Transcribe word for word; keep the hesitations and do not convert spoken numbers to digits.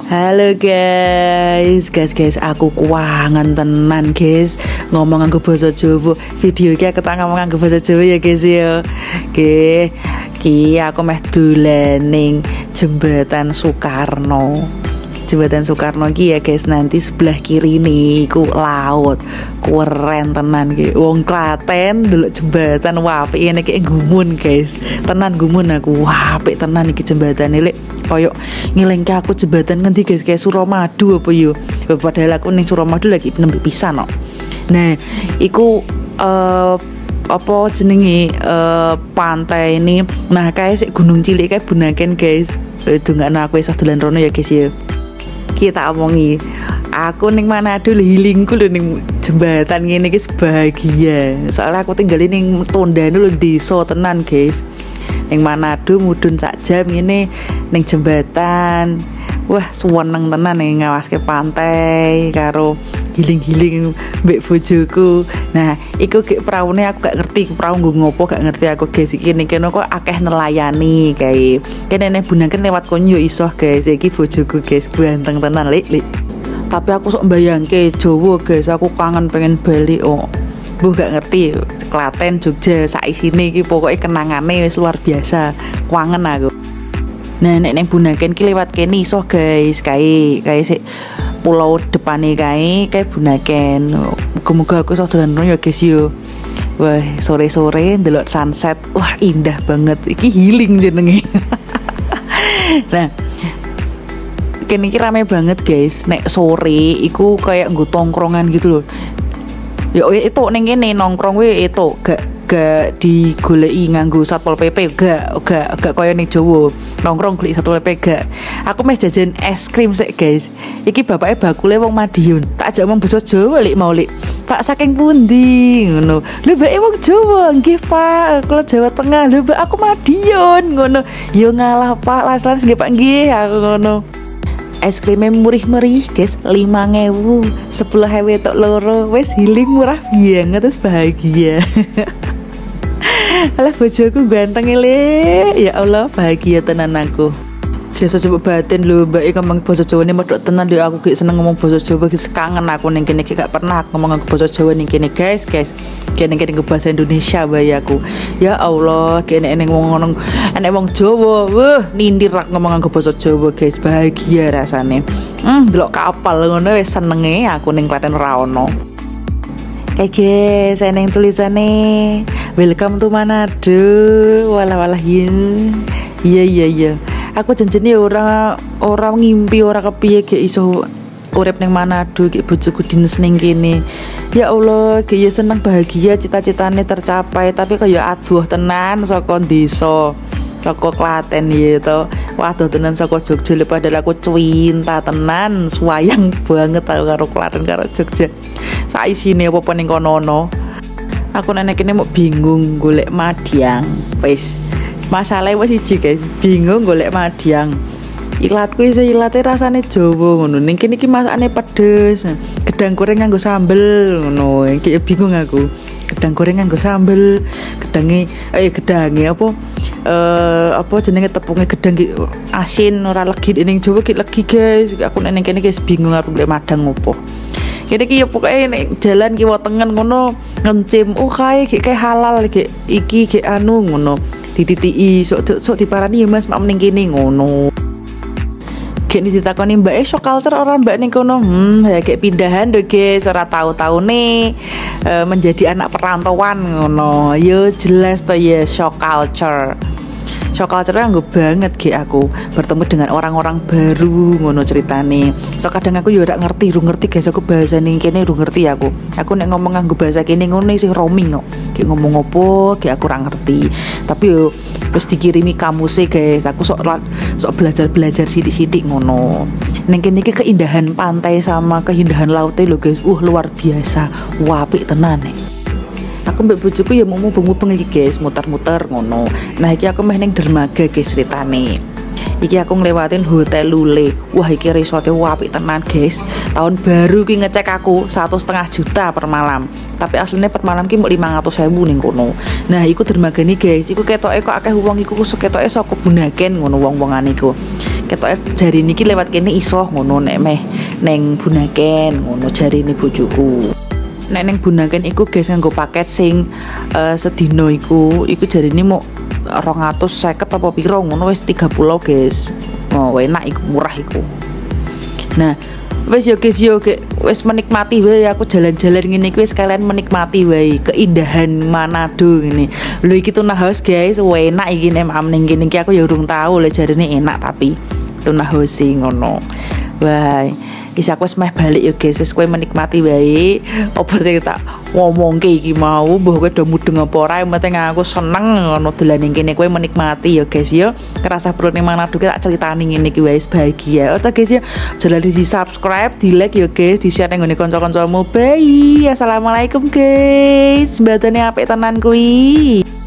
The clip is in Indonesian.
Halo guys, guys guys aku kuangan tenan guys ngomong nganggo basa Jawa. Video iki aku tak ngomong nganggo basa Jawa ya guys ya. Oke, ki aku meh dolan ning jembatan Soekarno. Jembatan Soekarno iki ya guys, nanti sebelah kiri nih ku laut. Keren tenan ki. Wong Klaten delok jembatan wah apik ngene iki gumun guys. Tenan gumun aku. Wah apik tenan iki jembatane lek koyo ngilengke aku jembatan ngendi guys kayak Suramadu apa yo. Padahal aku ning Suramadu lagi nembe pisan no. Nah, iku uh, apa jenenge uh, pantai ini. Nah, kayak sik gunung cilik kayak Bunaken guys. Dongakno aku iso dolan rono ya guys ya. Kita omongi aku ning Manado healingku lho ning jembatan ngene iki bahagia. Soalnya aku tinggal ning Tondano lho desa tenan guys. Ning Manado mudun sak jam ngene ning jembatan. Wah, suweneng tenan ning ngawaske pantai karo giling-giling mbek bojoku. Nah, iku gek praune aku gak ngerti prau nggo ngopo gak ngerti aku guys iki ning kene kok akeh nelayani kae. Kene nek Bunaken lewat konyo iso guys. Iki bojoku guys ganteng tenan lik-lik. Tapi aku sok mbayangke Jawa guys, aku kangen pengen balik oh. Mbuh gak ngerti Klaten, Jogja sak isine iki pokoke kenangane wis luar biasa. Kangen aku. Nah, nek ning Bunaken ki lewat kene iso guys, kae kae sik pulau depane kae kae Bunaken. Muga-muga aku iso dolan ya guys yo. Wah, sore-sore ndelok sunset. Wah, indah banget. Iki healing jenenge. Nah, kene iki rame banget guys. Nek sore iku kayak nggo tongkrongan gitu loh. Ya itu ning kene nongkrong we itu gak gak digoleki nganggo Satpol P P gak gak gak koyo ning Jawa nongkrong golek Satpol P P gak. Aku meh jajan es krim sik guys. Iki bapake bakule wong Madiun. Tak ajak ngomong basa Jawa lek mau lek. Pak saking pundi ngono. Lho mbake wong Jawa nggih Pak, kula Jawa Tengah. Lho mbak aku Madiun ngono. Yo ngalah Pak, las-las nggih Pak nggih aku ngono. Es krimnya murih-murih guys, lima ngewu sepuluh hewe tok loro. Wes healing murah banget, terus bahagia. Alah bojoku ganteng ele. Ya Allah bahagia tenan aku. Biasa coba batin lho mbak e ngomong basa Jawa ne medhok tenan lho aku gek seneng ngomong basa Jawa guys, kangen aku ning kene gak pernah ngomong aku basa Jawa ning kene guys guys. Kene kene bahasa Indonesia bae aku. Ya Allah, kene ning wong ngono enek wong Jawa, wah nindir rak ngomong aku basa Jawa guys, bahagia rasane. Hmm, delok kapal ngono wis senenge aku ning Klaten ora ono. Kayak guys, eneng tulisane welcome to Manado. Walah-walah ya. Iya iya iya. Aku janjene ora ora ngimpi ora kepiye gek iso urip ning Manado gek bojoku dinas ning kene. Ya Allah, gek ya seneng bahagia cita-citane tercapai, tapi kaya aduh tenan saka desa, saka Klaten ya to. Waduh tenan saka Jogja lho padahal aku cinta tenan, suwayang banget karo Klaten karo Jogja. Sak isine apa-apa ning kono-ono. Aku nek kene mau bingung golek Madiang. Wis masalah wis siji guys, bingung golek Madiang. Ilatku iso ilate rasane Jawa ngono. Ning kene iki masakane pedes. Gedang goreng nganggo sambel ngono. Iki bingung aku. Gedang goreng nganggo sambel, gedange eh gedange apa eh apa jenenge tepunge gedang ki asin ora legi ning Jawa ki legi guys. Aku nek ning kene guys bingung arep golek Madang opo. Kene iki ya pokoke nek jalan kiwa tengen ngono ngencim. Oh kae kayak halal iki iki gek anu ngono. Dititiki sok sok diparani ya Mas mak ning kene ngono. Gek ditakoni Mbak e shock culture ora Mbak ning kono. Hmm, ya gek pindahan lho guys, ora tahu-taune e, menjadi anak perantauan ngono. Yo jelas to ya shock culture. Shock culture nggo banget gek aku bertemu dengan orang-orang baru ngono ceritane. So kadang aku yo ora ngerti, ru ngerti guys aku bahasa ning kene ru ngerti aku. Aku nek ngomong nganggo bahasa kene ngono sing roaming kok. Gek ngomong opo, gek aku ora ngerti. Tapi yo wis dikirimi kamuse guys. Aku sok sok belajar-belajar sithik-sithik ngono. Ning kene iki keindahan pantai sama keindahan laute lho guys. Uh luar biasa. Wah apik tenan nih. Aku mbek bojoku ya mau mubeng-mubeng iki guys, muter-muter ngono. Nah iki aku meh ning dermaga guys ceritane. Iki aku nglewatin Hotel Lule. Wah iki resortnya apik tenan guys. Tahun baru ki ngecek aku satu setengah juta per malam. Tapi aslinya per malam ki mau lima ratus ribu ning kono. Nah iku dermaga nih guys. Iku ketoke kok akeh wong iku ketoke saka Bunaken ngono wong-wongan iku. ketok jari niki lewat kene iso ngono nek meh neng Bunaken ngono jari ini bojoku. Nek neng Bunaken iku guys nganggo paket sing uh, sedino iku iku jari ini mau rong atus seket apa piro ngono wis tiga puluh guys. Oh enak iku murah iku. Nah wes yo guys yo wes menikmati wae aku jalan-jalan ngene iki wis kalian menikmati wae keindahan Manado ngene. Lho iki Tuna House guys, enak iki nek am ning kene iki aku ya urung tahu le jarine enak tapi Tuna House ngono. Wah, wis aku wis meh balik yo guys, wis kowe menikmati wae apa sing tak ngomongke iki mau, mbah kowe do mudeng apa ora, yang penting aku seneng ngono dolan ning kene kowe menikmati yo guys yo. Kerasa perlu ning Manado ki tak critani ngene iki wis bahagia. Oke guys ya, jangan lupa di subscribe, di like yo guys, di share nang ngene kanca-kancamu. Bye. Assalamualaikum guys. Batane apik tenan kuwi.